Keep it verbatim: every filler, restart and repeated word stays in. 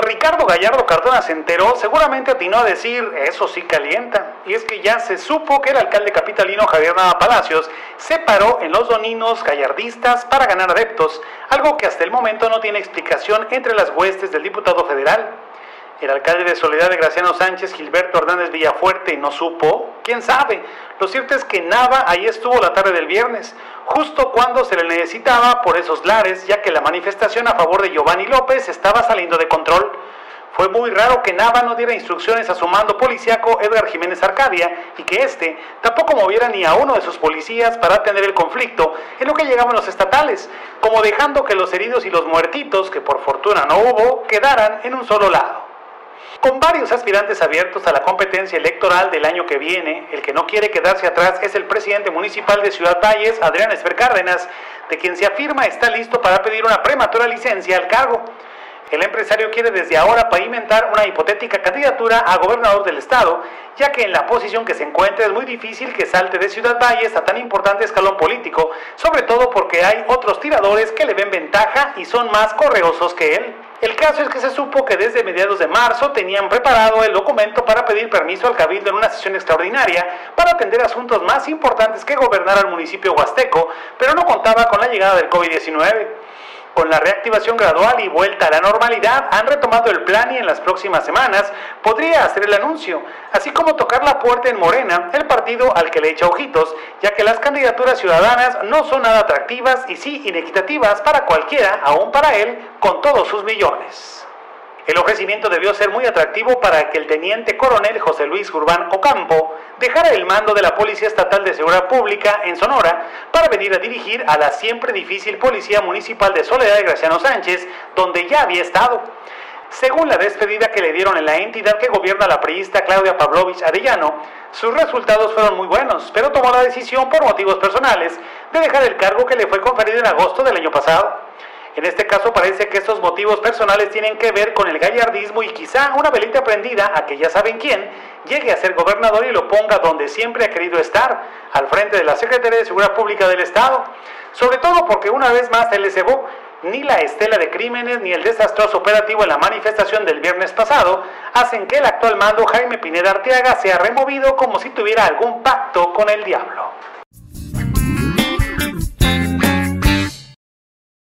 Ricardo Gallardo Cardona se enteró, seguramente atinó a decir, eso sí calienta. Y es que ya se supo que el alcalde capitalino Javier Nava Palacios se paró en los doninos gallardistas para ganar adeptos, algo que hasta el momento no tiene explicación entre las huestes del diputado federal. El alcalde de Soledad de Graciano Sánchez, Gilberto Hernández Villafuerte, ¿no supo? ¿Quién sabe? Lo cierto es que Nava ahí estuvo la tarde del viernes, justo cuando se le necesitaba por esos lares, ya que la manifestación a favor de Giovanni López estaba saliendo de control. Fue muy raro que Nava no diera instrucciones a su mando policíaco Edgar Jiménez Arcadia y que éste tampoco moviera ni a uno de sus policías para atender el conflicto en lo que llegaban los estatales, como dejando que los heridos y los muertitos, que por fortuna no hubo, quedaran en un solo lado. Con varios aspirantes abiertos a la competencia electoral del año que viene, el que no quiere quedarse atrás es el presidente municipal de Ciudad Valles, Adrián Esper Cárdenas, de quien se afirma está listo para pedir una prematura licencia al cargo. El empresario quiere desde ahora pavimentar una hipotética candidatura a gobernador del estado, ya que en la posición que se encuentra es muy difícil que salte de Ciudad Valles a tan importante escalón político, sobre todo porque hay otros tiradores que le ven ventaja y son más correosos que él. El caso es que se supo que desde mediados de marzo tenían preparado el documento para pedir permiso al Cabildo en una sesión extraordinaria para atender asuntos más importantes que gobernar al municipio huasteco, pero no contaba con la llegada del COVID diecinueve. Con la reactivación gradual y vuelta a la normalidad, han retomado el plan y en las próximas semanas podría hacer el anuncio, así como tocar la puerta en Morena, el partido al que le echa ojitos, ya que las candidaturas ciudadanas no son nada atractivas y sí inequitativas para cualquiera, aún para él, con todos sus millones. El ofrecimiento debió ser muy atractivo para que el teniente coronel José Luis Urbán Ocampo dejara el mando de la Policía Estatal de Seguridad Pública en Sonora para venir a dirigir a la siempre difícil Policía Municipal de Soledad de Graciano Sánchez, donde ya había estado. Según la despedida que le dieron en la entidad que gobierna la priista Claudia Pavlovich Arellano, sus resultados fueron muy buenos, pero tomó la decisión por motivos personales de dejar el cargo que le fue conferido en agosto del año pasado. En este caso parece que estos motivos personales tienen que ver con el gallardismo y quizá una velita prendida a que ya saben quién llegue a ser gobernador y lo ponga donde siempre ha querido estar, al frente de la Secretaría de Seguridad Pública del Estado. Sobre todo porque una vez más se le cebó, ni la estela de crímenes ni el desastroso operativo en la manifestación del viernes pasado hacen que el actual mando Jaime Pineda Arteaga sea removido como si tuviera algún pacto con el diablo.